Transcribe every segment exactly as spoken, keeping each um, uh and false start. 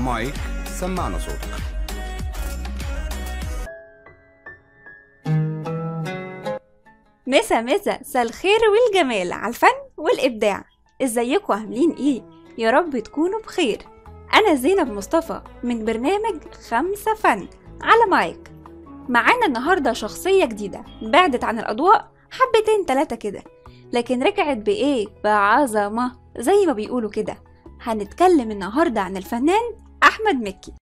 مايك، سمعنا صوتك. مسا مسا مسا الخير والجمال على الفن والإبداع. ازيكم عاملين ايه؟ يا رب تكونوا بخير. أنا زينب مصطفى من برنامج خمسة فن على مايك. معانا النهاردة شخصية جديدة بعدت عن الأضواء حبتين تلاتة كده، لكن رجعت بإيه؟ بعظمة زي ما بيقولوا كده. هنتكلم النهاردة عن الفنان أحمد مكي.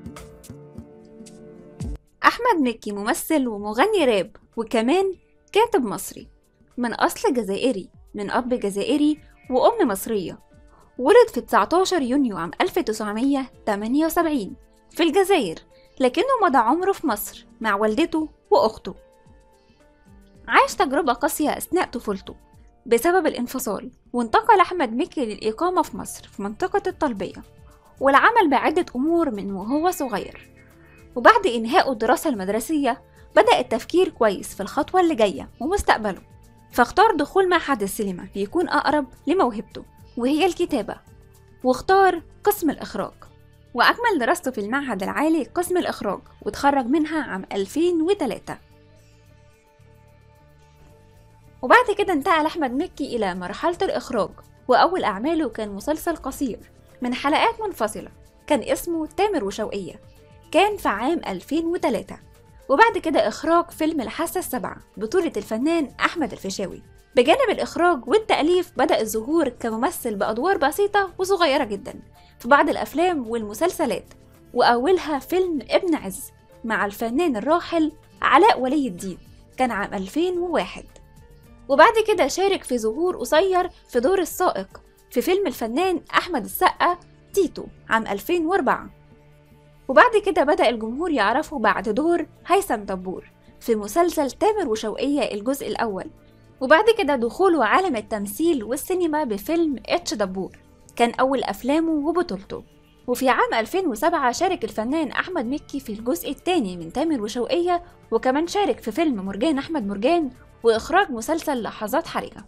أحمد مكي ممثل ومغني راب وكمان كاتب مصري من أصل جزائري، من أب جزائري وأم مصرية. ولد في تسعتاشر يونيو عام ألف وتسعمية وتمانية وسبعين في الجزائر، لكنه مضى عمره في مصر مع والدته وأخته. عاش تجربة قاسية أثناء طفولته بسبب الانفصال، وانتقل أحمد مكي للإقامة في مصر في منطقة الطلبية والعمل بعدة أمور من وهو صغير. وبعد إنهاء الدراسة المدرسية بدأ التفكير كويس في الخطوة اللي جاية ومستقبله، فاختار دخول معهد السينما ليكون أقرب لموهبته وهي الكتابة، واختار قسم الإخراج، وأكمل دراسته في المعهد العالي قسم الإخراج وتخرج منها عام ألفين وتلاتة. وبعد كده انتقل أحمد مكي إلى مرحلة الإخراج، وأول أعماله كان مسلسل قصير من حلقات منفصلة كان اسمه تامر وشوقية، كان في عام ألفين وتلاتة. وبعد كده إخراج فيلم الحاسة السابعة بطولة الفنان أحمد الفيشاوي. بجانب الإخراج والتأليف بدأ الظهور كممثل بأدوار بسيطة وصغيرة جدا في بعض الأفلام والمسلسلات، وأولها فيلم ابن عز مع الفنان الراحل علاء ولي الدين كان عام ألفين وواحد. وبعد كده شارك في ظهور قصير في دور السائق في فيلم الفنان أحمد السقا تيتو عام ألفين وأربعة. وبعد كده بدأ الجمهور يعرفه بعد دور هيثم دبور في مسلسل تامر وشوقية الجزء الأول. وبعد كده دخوله عالم التمثيل والسينما بفيلم اتش دبور كان أول أفلامه وبطولته. وفي عام ألفين وسبعة شارك الفنان أحمد مكي في الجزء الثاني من تامر وشوقية، وكمان شارك في فيلم مرجان أحمد مرجان وإخراج مسلسل لحظات حرجة.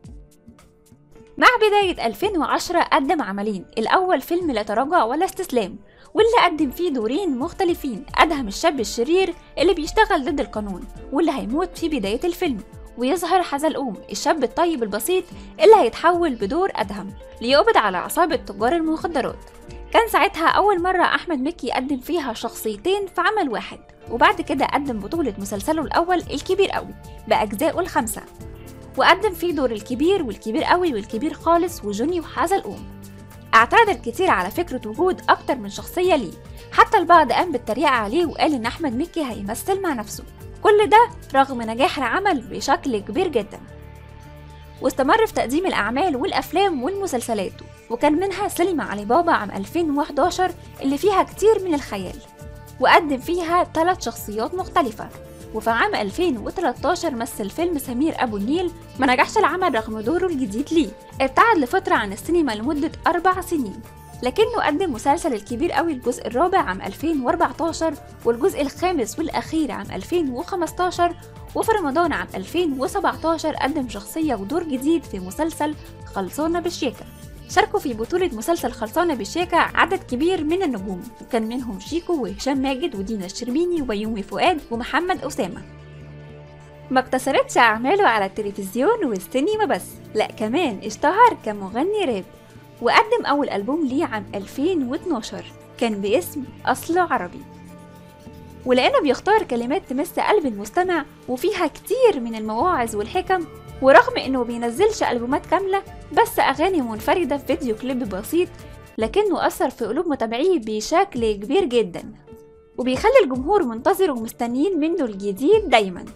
مع بداية ألفين وعشرة قدم عملين، الأول فيلم لا تراجع ولا استسلام، واللي قدم فيه دورين مختلفين، أدهم الشاب الشرير اللي بيشتغل ضد القانون واللي هيموت في بداية الفيلم، ويظهر حزلقوم الشاب الطيب البسيط اللي هيتحول بدور أدهم ليقبض على عصابة تجار المخدرات. كان ساعتها أول مرة أحمد مكي يقدم فيها شخصيتين في عمل واحد. وبعد كده قدم بطولة مسلسله الأول الكبير قوي بأجزائه الخمسة، وقدم فيه دور الكبير والكبير قوي والكبير خالص وجوني وحزلقوم. اعترض الكثير على فكرة وجود أكتر من شخصية ليه، حتى البعض قام بالتريقة عليه وقال إن أحمد مكي هيمثل مع نفسه، كل ده رغم نجاح العمل بشكل كبير جدا. واستمر في تقديم الأعمال والأفلام والمسلسلات، وكان منها سينما علي بابا عام ألفين وحداشر اللي فيها كتير من الخيال، وقدم فيها ثلاث شخصيات مختلفة. وفي عام ألفين وتلتاشر مثل فيلم سمير أبو النيل، ما نجحش العمل رغم دوره الجديد ليه، ابتعد لفترة عن السينما لمدة أربع سنين، لكنه قدم مسلسل الكبير قوي الجزء الرابع عام ألفين وأربعتاشر والجزء الخامس والأخير عام ألفين وخمستاشر. وفي رمضان عام ألفين وسبعتاشر قدم شخصية ودور جديد في مسلسل خلصانة بالشيكة. شاركوا في بطولة مسلسل خلصانة بالشيكة عدد كبير من النجوم، وكان منهم شيكو وهشام ماجد ودينا الشربيني وبيومي فؤاد ومحمد أسامة. ما اقتصرتش أعماله على التلفزيون والسينما بس، لا كمان اشتهر كمغني راب، وقدم أول ألبوم ليه عام ألفين واتناشر كان باسم أصل عربي، ولأنه بيختار كلمات تمس قلب المستمع وفيها كتير من المواعظ والحكم. ورغم إنه بينزلش ألبومات كاملة بس أغاني منفردة في فيديو كليب بسيط، لكنه أثر في قلوب متابعيه بشكل كبير جدا، وبيخلي الجمهور منتظر ومستنيين منه الجديد دايما.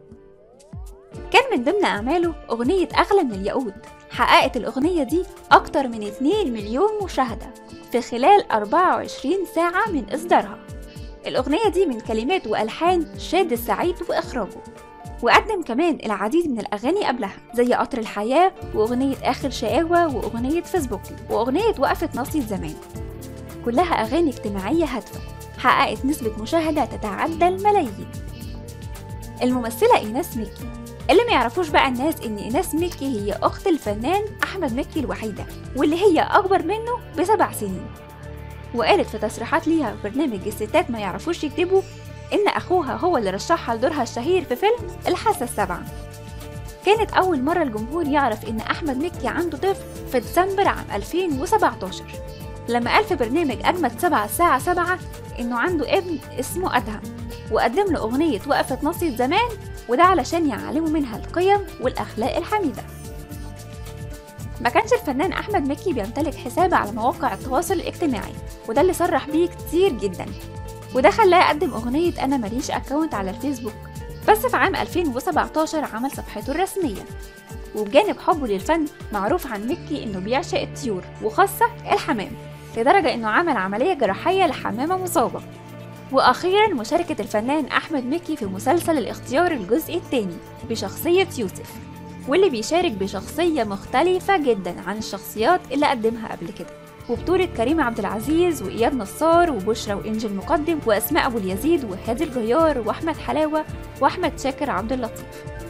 كان من ضمن أعماله أغنية أغلى من الياقوت، حققت الأغنية دي أكتر من اتنين مليون مشاهدة في خلال أربعة وعشرين ساعة من إصدارها. الأغنية دي من كلمات وألحان شاد السعيد وإخراجه، وقدم كمان العديد من الأغاني قبلها زي قطر الحياة وأغنية آخر شقاوة وأغنية فيسبوك وأغنية وقفة ناصية زمان، كلها أغاني اجتماعية هادفة حققت نسبة مشاهدة تتعدى الملايين. الممثلة إيناس مكي، اللي ما يعرفوش بقى الناس إن إيناس مكي هي أخت الفنان أحمد مكي الوحيدة، واللي هي أكبر منه بسبع سنين. وقالت في تصريحات ليها في برنامج الستات ما يعرفوش يكتبوا إن أخوها هو اللي رشحها لدورها الشهير في فيلم الحاسة السابعة. كانت أول مرة الجمهور يعرف إن أحمد مكي عنده طفل في ديسمبر عام ألفين وسبعتاشر، لما قال في برنامج أجمد سبعة الساعة سبعة إنه عنده ابن اسمه أدهم، وقدم له أغنية وقفت نصية زمان، وده علشان يعلموا منها القيم والأخلاق الحميدة. ما كانش الفنان أحمد مكي بيمتلك حساب على مواقع التواصل الاجتماعي، وده اللي صرح بيه كتير جدا، وده خلاه يقدم أغنية أنا ماليش أكاونت على الفيسبوك. بس في عام ألفين وسبعتاشر عمل صفحته الرسمية، وبجانب حبه للفن معروف عن مكي إنه بيعشق الطيور وخاصة الحمام، لدرجة إنه عمل عملية جراحية لحمامة مصابة. وأخيرا مشاركة الفنان أحمد مكي في مسلسل الاختيار الجزء الثاني بشخصية يوسف، واللي بيشارك بشخصية مختلفة جدا عن الشخصيات اللي قدمها قبل كده، وبطولة كريم عبد العزيز وإياد نصار وبشرى وإنجي المقدم وأسماء أبو اليزيد وهادي الجيار وأحمد حلاوة وأحمد شاكر عبد اللطيف.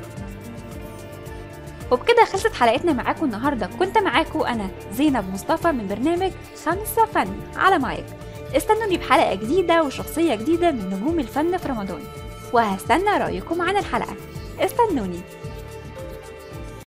وبكده خلصت حلقتنا معاكم النهاردة. كنت معاكم أنا زينب مصطفى من برنامج خمسة فن على مايك. استنوني بحلقة جديدة وشخصية جديدة من نجوم الفن في رمضان، وهستنى رأيكم عن الحلقة. استنوني.